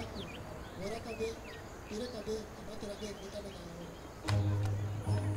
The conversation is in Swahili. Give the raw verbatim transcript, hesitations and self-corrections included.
yako. Bora kabe, ile kabe, ambaye kabe, ndio kama na